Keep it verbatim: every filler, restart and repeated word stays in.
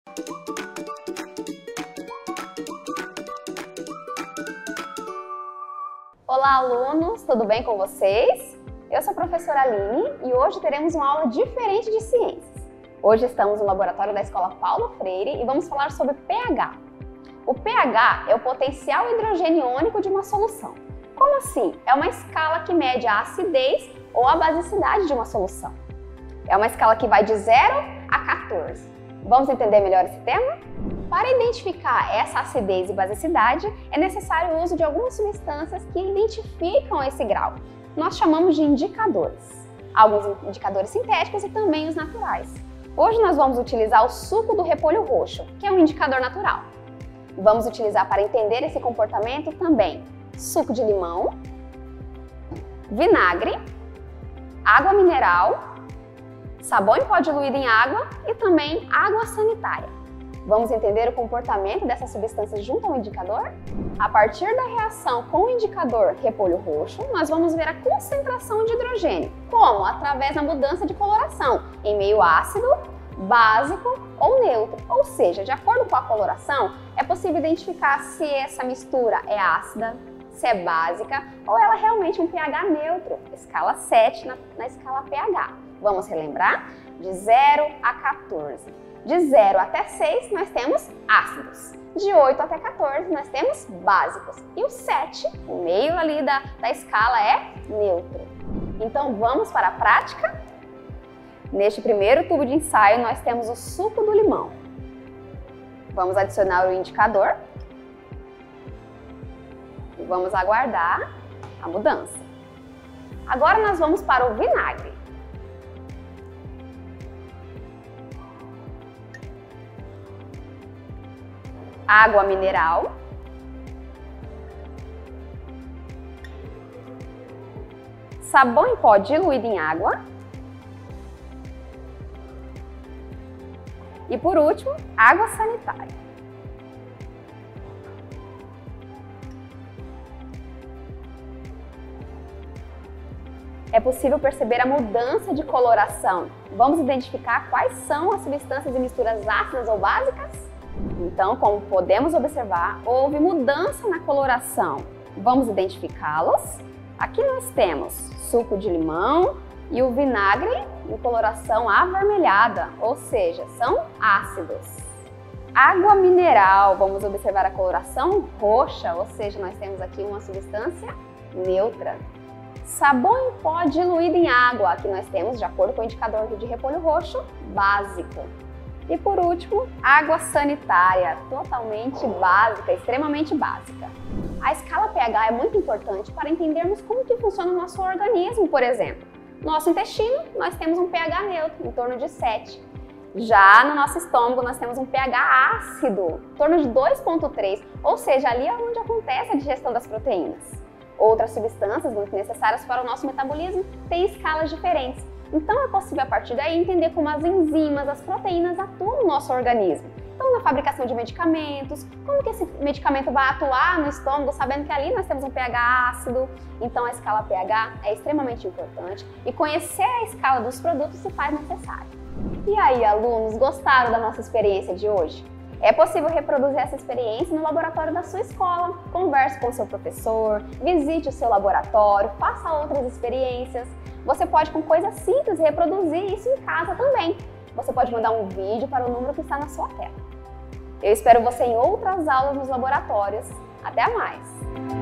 Olá, alunos! Tudo bem com vocês? Eu sou a professora Aline e hoje teremos uma aula diferente de ciências. Hoje estamos no laboratório da Escola Paulo Freire e vamos falar sobre pH. O pH é o potencial hidrogeniônico de uma solução. Como assim? É uma escala que mede a acidez ou a basicidade de uma solução. É uma escala que vai de zero a quatorze. Vamos entender melhor esse tema? Para identificar essa acidez e basicidade, é necessário o uso de algumas substâncias que identificam esse grau. Nós chamamos de indicadores. Alguns indicadores sintéticos e também os naturais. Hoje nós vamos utilizar o suco do repolho roxo, que é um indicador natural. Vamos utilizar para entender esse comportamento também suco de limão, vinagre, água mineral, sabão em pó diluído em água e também água sanitária. Vamos entender o comportamento dessas substâncias junto ao indicador? A partir da reação com o indicador repolho roxo, nós vamos ver a concentração de hidrogênio. Como? Através da mudança de coloração em meio ácido, básico ou neutro. Ou seja, de acordo com a coloração, é possível identificar se essa mistura é ácida, se é básica ou ela é realmente um pH neutro, escala sete na, na escala pH. Vamos relembrar? De zero a quatorze. De zero até seis nós temos ácidos. De oito até quatorze nós temos básicos. E o sete, o meio ali da, da escala, é neutro. Então vamos para a prática? Neste primeiro tubo de ensaio nós temos o suco do limão. Vamos adicionar o indicador. E vamos aguardar a mudança. Agora nós vamos para o vinagre. Água mineral, sabão em pó diluído em água e, por último, água sanitária. É possível perceber a mudança de coloração. Vamos identificar quais são as substâncias e misturas ácidas ou básicas? Então, como podemos observar, houve mudança na coloração. Vamos identificá-los. Aqui nós temos suco de limão e o vinagre em coloração avermelhada, ou seja, são ácidos. Água mineral, vamos observar a coloração roxa, ou seja, nós temos aqui uma substância neutra. Sabão em pó diluído em água, aqui nós temos, de acordo com o indicador de repolho roxo, básico. E por último, água sanitária, totalmente básica, extremamente básica. A escala pH é muito importante para entendermos como que funciona o nosso organismo, por exemplo. No nosso intestino, nós temos um pH neutro, em torno de sete. Já no nosso estômago, nós temos um pH ácido, em torno de dois ponto três, ou seja, ali é onde acontece a digestão das proteínas. Outras substâncias muito necessárias para o nosso metabolismo têm escalas diferentes. Então é possível a partir daí entender como as enzimas, as proteínas atuam no nosso organismo. Então na fabricação de medicamentos, como que esse medicamento vai atuar no estômago, sabendo que ali nós temos um pH ácido. Então a escala pH é extremamente importante e conhecer a escala dos produtos se faz necessário. E aí, alunos, gostaram da nossa experiência de hoje? É possível reproduzir essa experiência no laboratório da sua escola. Converse com o seu professor, visite o seu laboratório, faça outras experiências. Você pode, com coisas simples, reproduzir isso em casa também. Você pode mandar um vídeo para o número que está na sua tela. Eu espero você em outras aulas nos laboratórios. Até mais!